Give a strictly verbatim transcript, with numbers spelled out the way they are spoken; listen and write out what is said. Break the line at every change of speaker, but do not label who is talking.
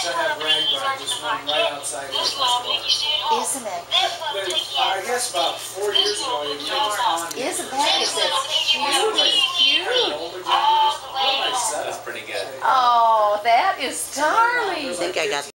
to have rag bar just run right outside of the front door.
Isn't it?
But I guess about four years ago, it came on.
Isn't that? Is it cute? Cute.
That's
That's pretty good.
Oh, that is darling.
I think I got